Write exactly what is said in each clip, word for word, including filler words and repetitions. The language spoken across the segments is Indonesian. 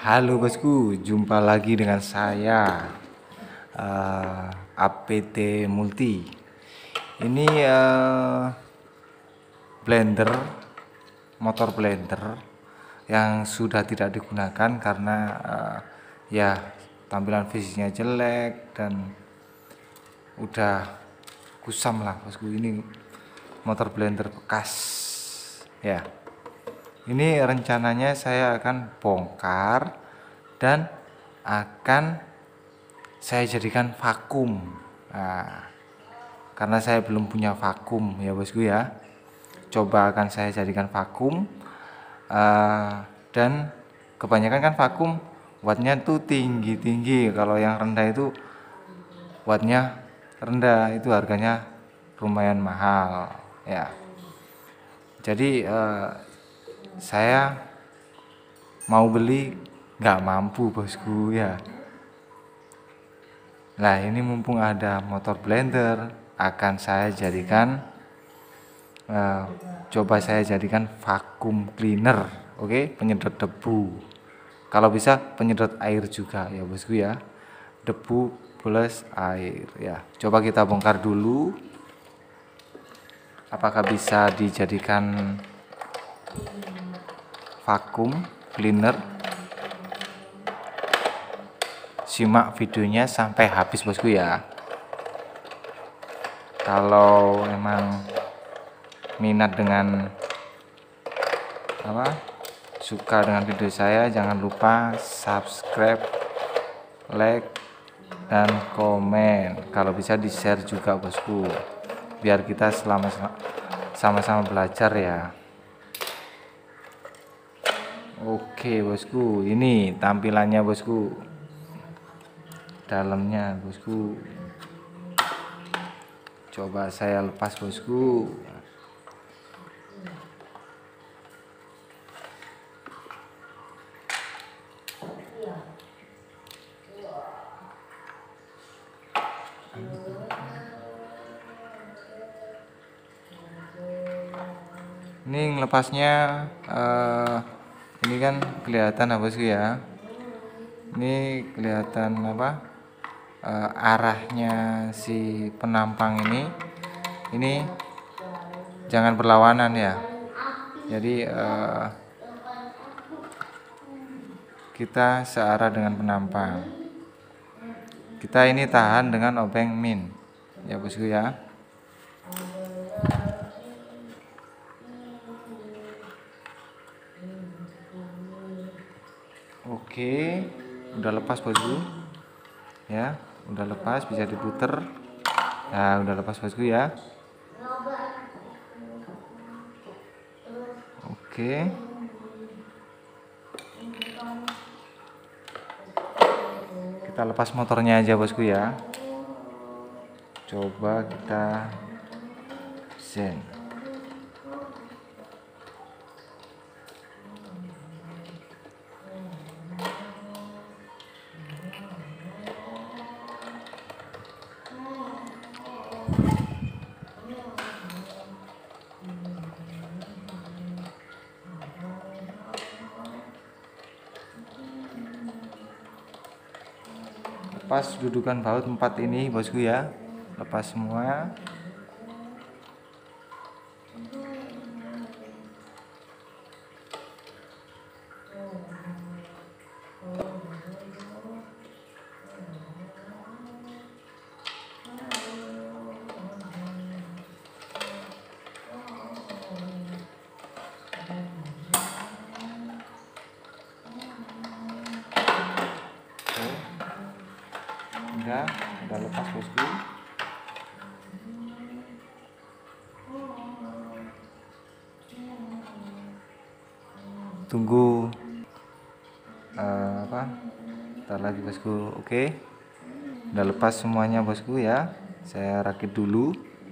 Halo bosku, jumpa lagi dengan saya uh, A P T Multi. Ini uh, blender, motor blender yang sudah tidak digunakan karena uh, ya tampilan fisiknya jelek dan udah kusam lah bosku. Ini motor blender bekas ya. Ini rencananya saya akan bongkar dan akan saya jadikan vakum. Nah, karena saya belum punya vakum ya bosku ya. Coba akan saya jadikan vakum. Uh, dan kebanyakan kan vakum wattnya tuh tinggi-tinggi. Kalau yang rendah itu wattnya rendah, itu harganya lumayan mahal ya. Jadi uh, saya mau beli nggak mampu bosku ya. Nah ini mumpung ada motor blender, akan saya jadikan uh, coba saya jadikan vacuum cleaner. Oke, penyedot debu, kalau bisa penyedot air juga ya bosku ya, debu plus air ya. Coba kita bongkar dulu apakah bisa dijadikan vacuum cleaner. Simak videonya sampai habis bosku ya. Kalau emang minat dengan apa, suka dengan video saya, jangan lupa subscribe, like, dan komen. Kalau bisa di share juga bosku, biar kita selama sama-sama belajar ya. Oke bosku, ini tampilannya bosku, dalamnya bosku. Coba saya lepas bosku. Ini lepasnya uh, ini kan kelihatan apa sih ya, ini kelihatan apa, uh, arahnya si penampang ini ini jangan berlawanan ya. Jadi uh, kita searah dengan penampang, kita ini tahan dengan obeng min ya bosku ya. Oke, udah lepas bosku ya, udah lepas, bisa diputer. Nah udah lepas bosku ya. Oke, kita lepas motornya aja bosku ya. Coba kita zen. Lepas dudukan baut empat ini bosku ya, lepas semua. Udah, udah lepas bosku. Tunggu uh, apa? Ntar lagi bosku. Oke, udah lepas semuanya bosku ya. Saya rakit dulu.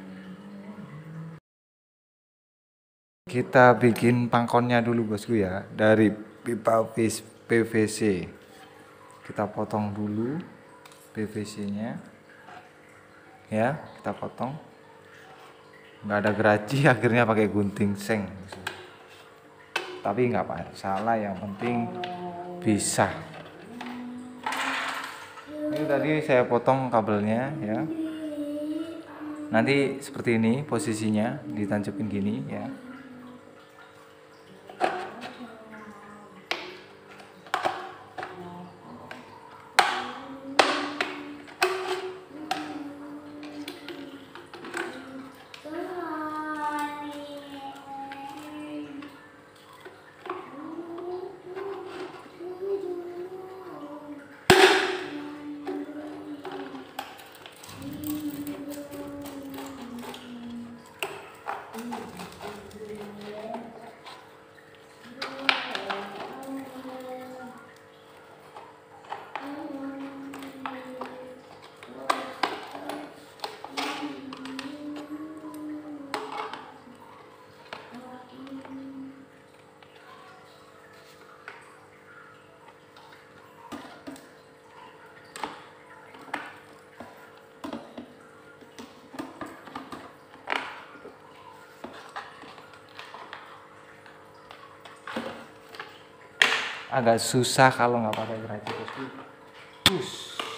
Kita bikin pangkonnya dulu bosku ya, dari pipa P V C. Kita potong dulu P V C-nya ya, kita potong. Nggak ada geraji, akhirnya pakai gunting seng. Tapi nggak apa salah, yang penting bisa. Ini tadi saya potong kabelnya ya. Nanti seperti ini posisinya, ditancepin gini ya. Agak susah kalau nggak pakai geracet bosku. Push.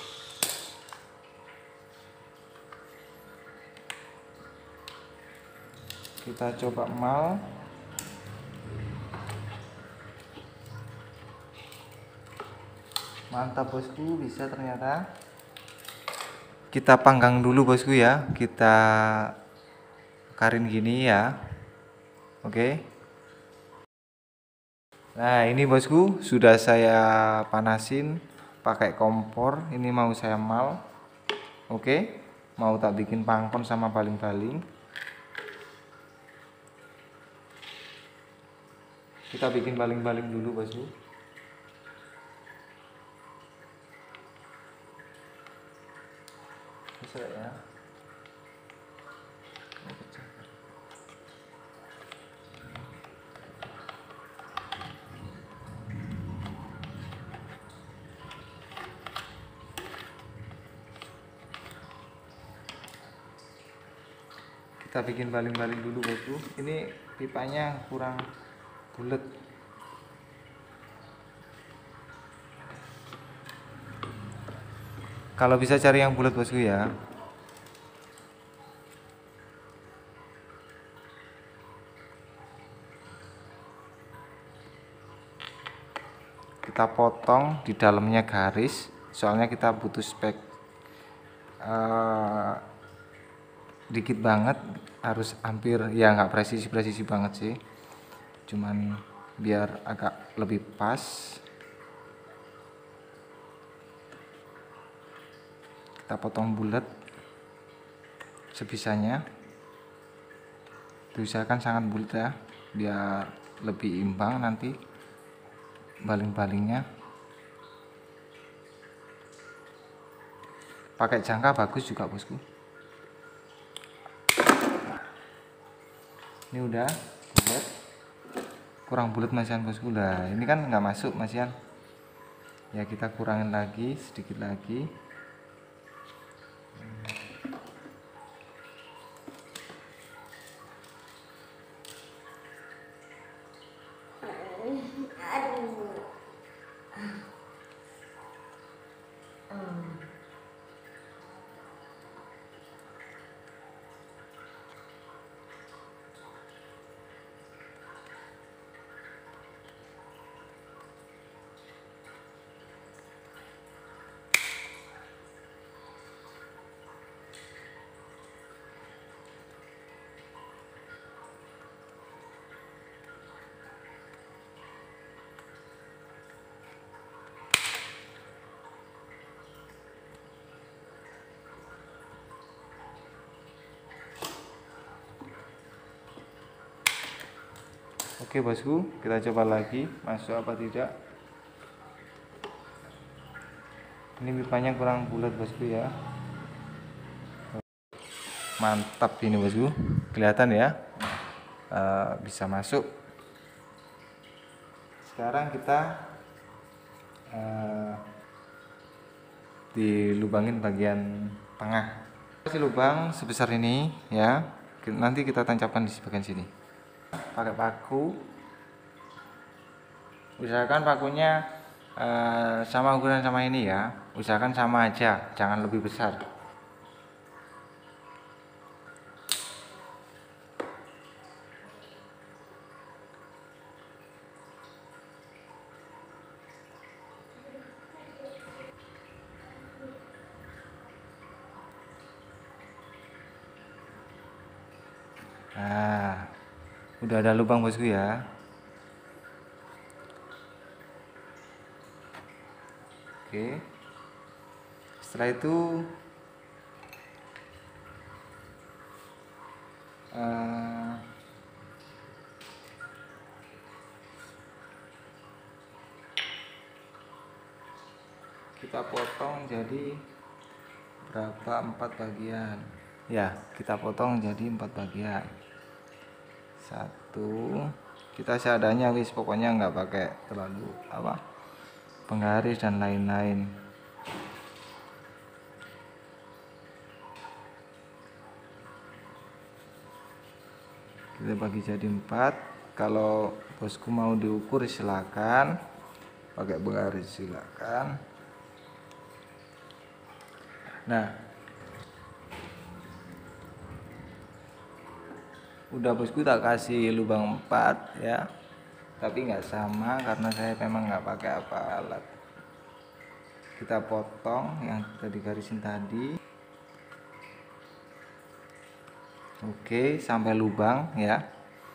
Kita coba mal. Mantap bosku, bisa ternyata. Kita panggang dulu bosku ya. Kita karin gini ya. Oke. Nah ini bosku sudah saya panasin pakai kompor. Ini mau saya mal. Oke, mau tak bikin pangkon sama baling-baling. Kita bikin baling-baling dulu bosku. Bisa ya. Kita bikin baling-baling dulu bosku. Ini pipanya kurang bulat. Kalau bisa cari yang bulat bosku ya. Kita potong di dalamnya garis, soalnya kita butuh spek uh, dikit banget, harus hampir ya nggak presisi presisi banget sih, cuman biar agak lebih pas. Kita potong bulat sebisanya, diusahakan sangat bulat ya biar lebih imbang nanti baling-balingnya. Pakai jangka bagus juga bosku. Ini udah bulat, kurang bulat masian bosku. Lah ini kan nggak masuk masian ya, kita kurangin lagi sedikit lagi. Oke bosku, kita coba lagi masuk apa tidak. Ini pipanya kurang bulat bosku ya. Mantap ini bosku, kelihatan ya, e, bisa masuk. Sekarang kita e, dilubangin bagian tengah. Kasih lubang sebesar ini ya, nanti kita tancapkan di bagian sini. Pakai paku, usahakan pakunya uh, sama ukuran sama ini ya, usahakan sama aja, jangan lebih besar. Nah, udah ada lubang bosku ya. Oke, setelah itu uh, kita potong jadi berapa, empat bagian ya, kita potong jadi empat bagian. Satu, kita seadanya wis, pokoknya nggak pakai terlalu apa penggaris dan lain-lain. Kita bagi jadi empat. Kalau bosku mau diukur silakan pakai penggaris, silakan. Nah, udah bosku tak kasih lubang empat ya, tapi nggak sama karena saya memang nggak pakai apa alat. Kita potong yang tadi garisin tadi. Oke, sampai lubang ya.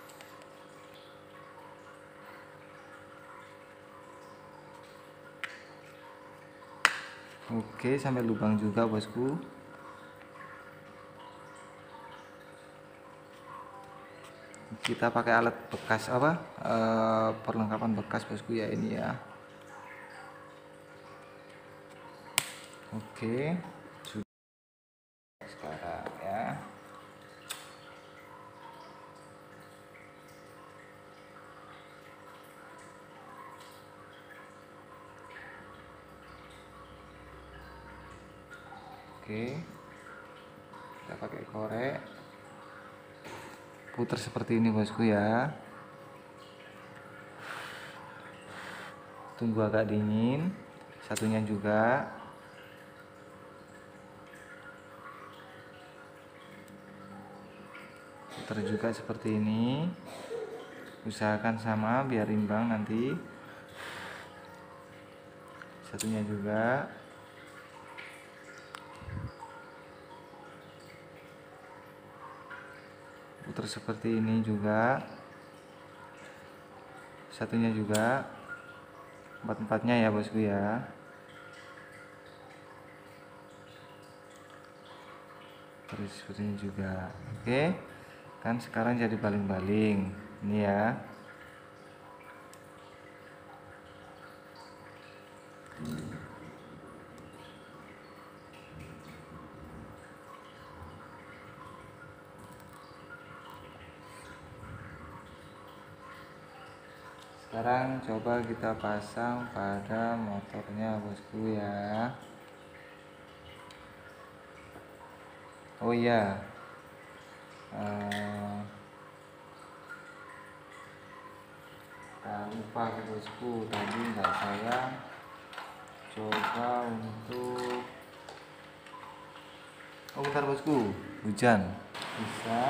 Oke, sampai lubang juga bosku. Kita pakai alat bekas apa e, perlengkapan bekas bosku ya, ini ya. Oke, sudah sekarang ya. Oke, kita pakai korek, putar seperti ini bosku ya. Tunggu agak dingin, satunya juga. Putar juga seperti ini, usahakan sama biar imbang nanti. Satunya juga. Putar seperti ini juga, satunya juga, empat-empatnya ya bosku ya. Terus seperti ini juga. Oke, kan sekarang jadi baling-baling ini ya. Sekarang coba kita pasang pada motornya bosku ya. Oh iya, uh, tak lupa bosku, tadi nggak saya coba untuk, oh bentar bosku, hujan bisa.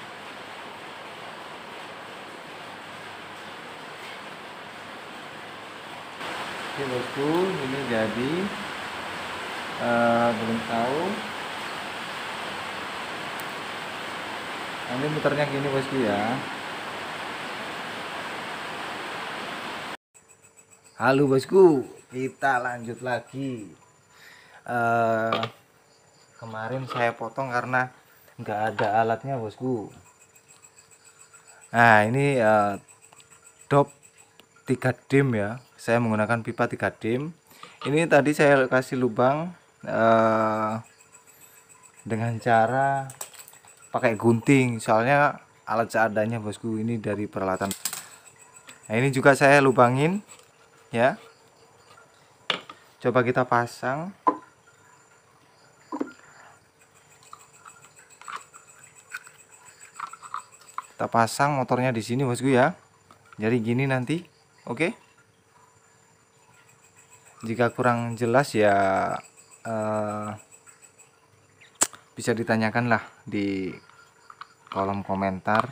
Oke bosku, ini jadi uh, belum tahu. Nanti muternya gini bosku ya. Halo bosku, kita lanjut lagi. Uh, kemarin saya potong karena nggak ada alatnya bosku. Nah ini uh, dop tiga dim ya, saya menggunakan pipa tiga dim. Ini tadi saya kasih lubang uh, dengan cara pakai gunting, soalnya alat seadanya bosku, ini dari peralatan. Nah ini juga saya lubangin ya, coba kita pasang. Kita pasang motornya di sini bosku ya, jadi gini nanti. Oke, Jika kurang jelas ya eh, bisa ditanyakan lah di kolom komentar.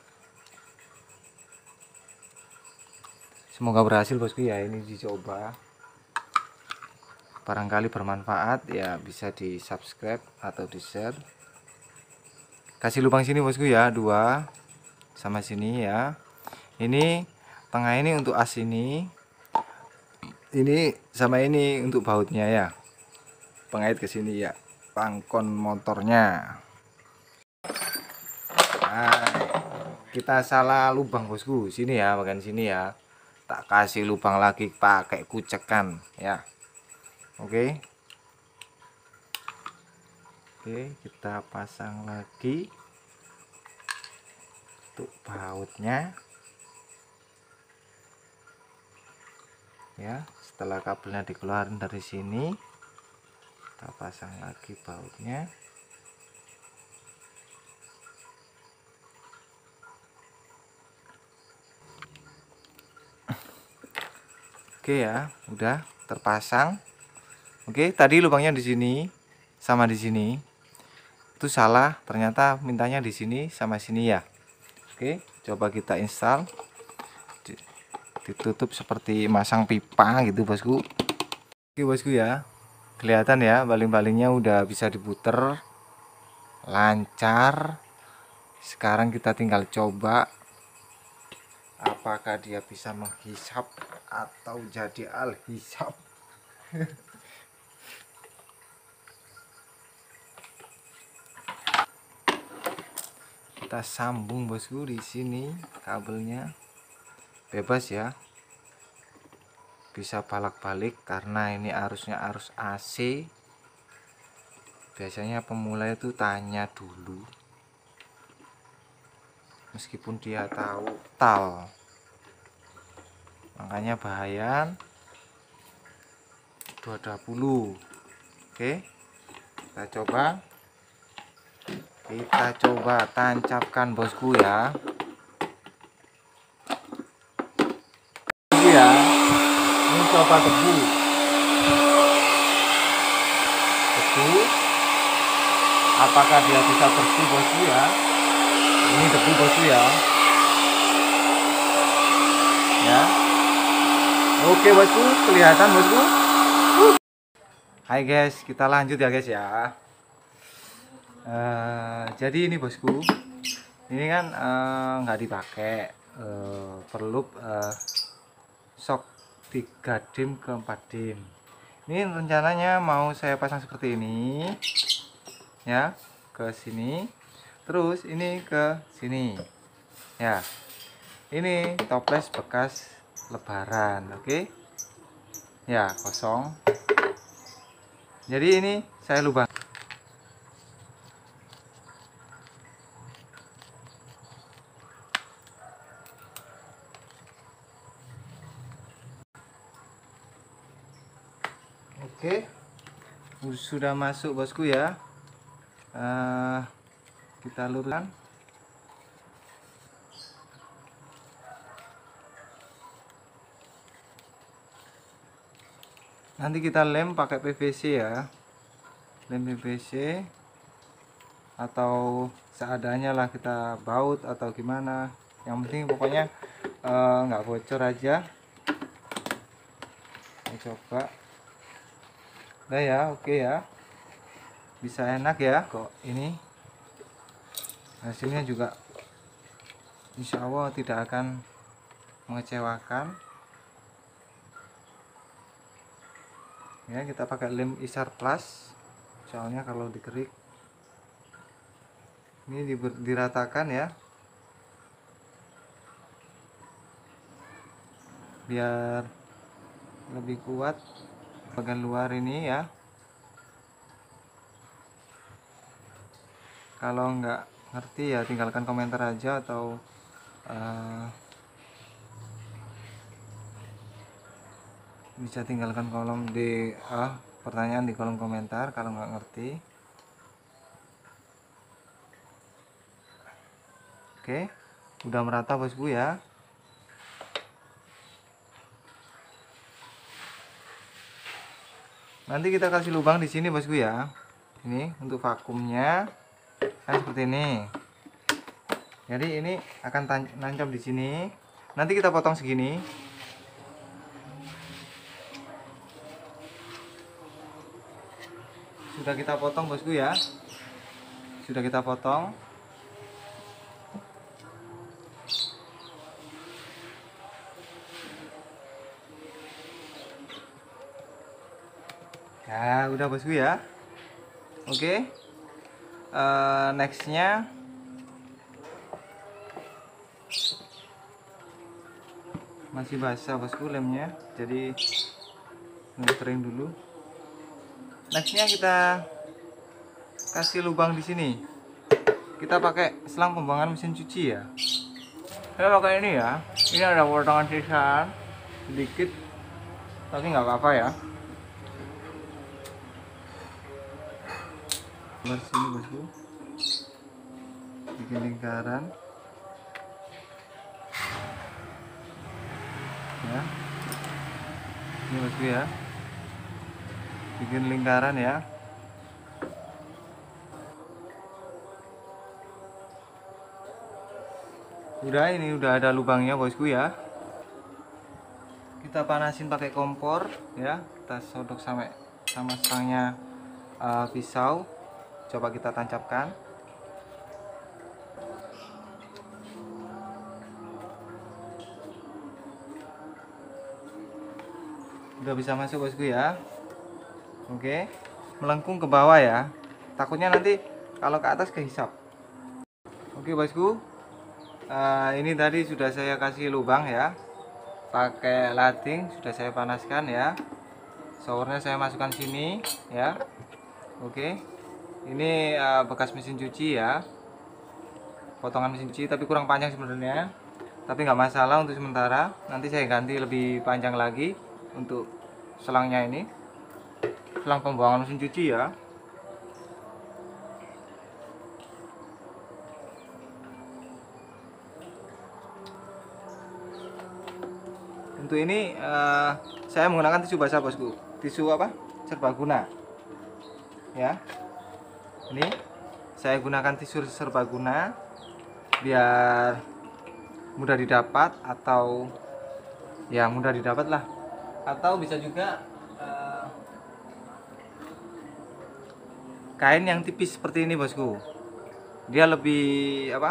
Semoga berhasil bosku ya, ini dicoba. Barangkali bermanfaat ya, bisa di subscribe atau di share. Kasih lubang sini bosku ya, dua sama sini ya. Ini tengah ini untuk as ini, ini sama ini untuk bautnya ya, pengait ke sini ya, pangkon motornya. Nah, kita salah lubang bosku, sini ya, bagian sini ya, tak kasih lubang lagi pakai kucekan ya. Oke oke, kita pasang lagi untuk bautnya ya. Setelah kabelnya dikeluarin dari sini, kita pasang lagi bautnya. Oke ya, udah terpasang. Oke, tadi lubangnya di sini sama di sini. Itu salah, ternyata mintanya di sini sama sini ya. Oke, coba kita install. Ditutup seperti masang pipa gitu bosku. Oke bosku ya, kelihatan ya baling-balingnya udah bisa diputer lancar. Sekarang kita tinggal coba apakah dia bisa menghisap atau jadi alhisap. Kita sambung bosku di sini kabelnya, bebas ya, bisa balak-balik karena ini arusnya arus A C. Biasanya pemula itu tanya dulu, meskipun dia tahu tal, makanya bahaya dua ratus dua puluh. Oke, kita coba kita coba tancapkan bosku ya. Ini ya, ini coba debu debu apakah dia bisa bersih bosku ya. Ini debu bosku ya ya. Oke bosku, kelihatan bosku. Hai guys, kita lanjut ya guys ya. Uh, jadi ini bosku, ini kan nggak uh, dipakai, uh, perlu uh, sok tiga dim ke empat dim. Ini rencananya mau saya pasang seperti ini ya, ke sini, terus ini ke sini ya. Ini toples bekas lebaran, oke okay? Ya, kosong. Jadi ini saya lubang. Oke, sudah masuk bosku ya. Uh, kita luruskan. Nanti kita lem pakai P V C ya, lem P V C atau seadanya lah, kita baut atau gimana. Yang penting pokoknya nggak uh, bocor aja. Kita coba. Udah ya, oke ya, bisa enak ya kok. Ini hasilnya juga insya Allah tidak akan mengecewakan ya. Kita pakai lem Isar Plus, soalnya kalau dikerik ini diratakan ya, biar lebih kuat bagian luar ini ya. Kalau nggak ngerti ya tinggalkan komentar aja, atau uh, bisa tinggalkan kolom di uh, pertanyaan di kolom komentar kalau nggak ngerti. Oke, udah merata bosku ya. Nanti kita kasih lubang di sini bosku ya. Ini untuk vakumnya kan seperti ini. Jadi ini akan nancap di sini. Nanti kita potong segini. Sudah kita potong bosku ya. Sudah kita potong. Ya udah bosku ya. Oke. Uh, nextnya masih basah bosku lemnya, jadi nunggu kering dulu. Nextnya kita kasih lubang di sini. Kita pakai selang pembuangan mesin cuci ya. Saya pakai ini ya. Ini ada potongan sisa sedikit, tapi nggak apa-apa ya. Keluar sini bosku, bikin lingkaran ya. Ini bosku ya, bikin lingkaran ya. Udah, ini udah ada lubangnya bosku ya. Kita panasin pakai kompor ya. Kita sodok sampai sama stangnya uh, pisau. Coba kita tancapkan. Udah bisa masuk bosku ya. Oke, melengkung ke bawah ya. Takutnya nanti kalau ke atas kehisap. Oke bosku, uh, ini tadi sudah saya kasih lubang ya. Pakai lading sudah saya panaskan ya. Showernya saya masukkan sini ya. Oke, ini uh, bekas mesin cuci ya, potongan mesin cuci tapi kurang panjang sebenarnya, tapi nggak masalah untuk sementara. Nanti saya ganti lebih panjang lagi untuk selangnya ini, selang pembuangan mesin cuci ya. Untuk ini uh, saya menggunakan tisu basah bosku, tisu apa? Serbaguna ya. Ini saya gunakan tisu serbaguna biar mudah didapat, atau ya mudah didapat lah, atau bisa juga uh, kain yang tipis seperti ini bosku. Dia lebih apa?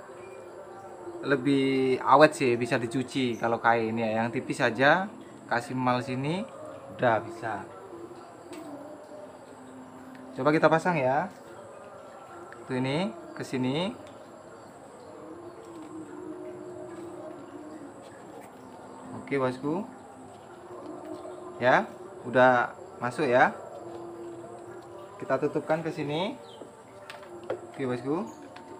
Lebih awet sih, bisa dicuci. Kalau kain ya yang tipis saja, kasih mal sini udah bisa. Coba kita pasang ya. Tuh ini ke sini. Oke bosku. Ya, udah masuk ya. Kita tutupkan ke sini. Oke bosku.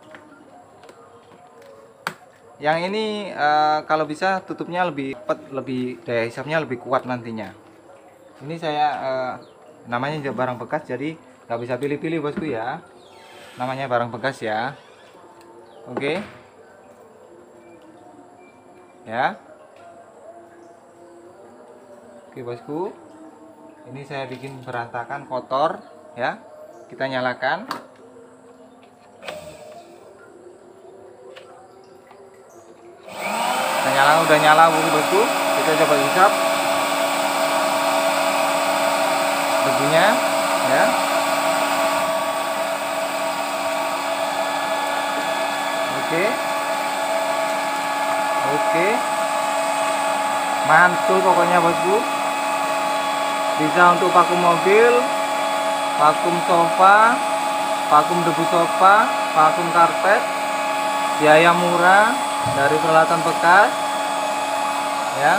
Yang ini uh, kalau bisa tutupnya lebih cepat, lebih daya hisapnya lebih kuat nantinya. Ini saya uh, namanya juga barang bekas, jadi nggak bisa pilih-pilih bosku ya. Namanya barang bekas ya. Oke ya. Oke bosku, ini saya bikin berantakan, kotor ya. Kita nyalakan. Kita nyala, udah nyala bosku. Kita coba hisap debunya ya. Oke, oke, mantul pokoknya bosku. Bisa untuk vakum mobil, vakum sofa, vakum debu sofa, vakum karpet. Biaya murah dari peralatan bekas ya.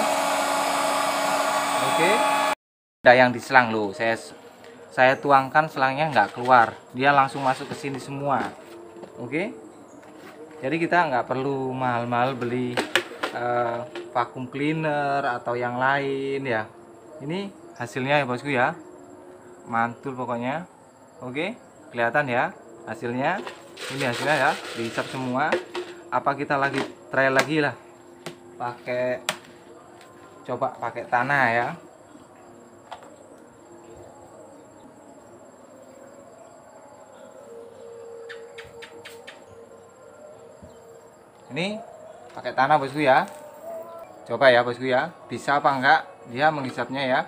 Oke, ada yang di selang loh. Saya saya tuangkan selangnya nggak keluar, dia langsung masuk ke sini semua. Oke. Jadi kita nggak perlu mahal-mahal beli uh, vacuum cleaner atau yang lain ya. Ini hasilnya ya bosku ya, mantul pokoknya. Oke, kelihatan ya hasilnya. Ini hasilnya ya, dihisap semua. Apa kita lagi trial lagi lah, pakai coba pakai tanah ya. Ini pakai tanah bosku ya. Coba ya bosku ya, bisa apa enggak dia menghisapnya ya.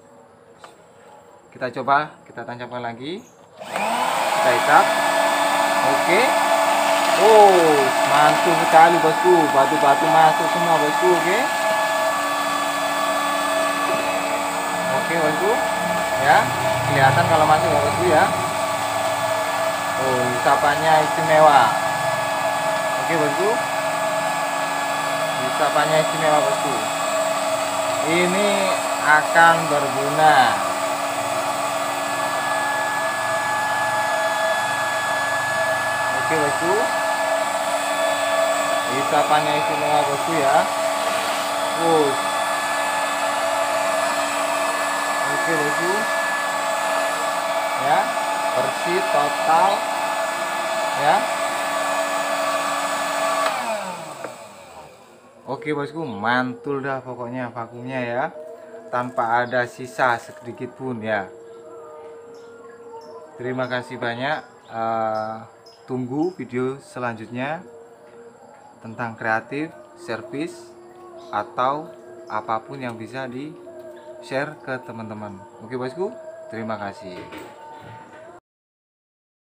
Kita coba, kita tancapkan lagi. Kita hisap. Oke. Oh, mantul sekali bosku. Batu-batu masuk semua bosku, oke. Oke bosku. Ya, kelihatan kalau masuk ya bosku ya. Oh, hisapannya istimewa. Oke bosku. Hisapannya istimewa bosku. Ini akan berguna. Oke bosku. Hisapannya istimewa bosku ya. Push. Oke bosku. Ya, bersih total. Ya. Oke bosku, mantul dah pokoknya vakumnya ya. Tanpa ada sisa sedikit pun ya. Terima kasih banyak. Uh, tunggu video selanjutnya tentang kreatif, servis, atau apapun yang bisa di share ke teman-teman. Oke bosku, terima kasih.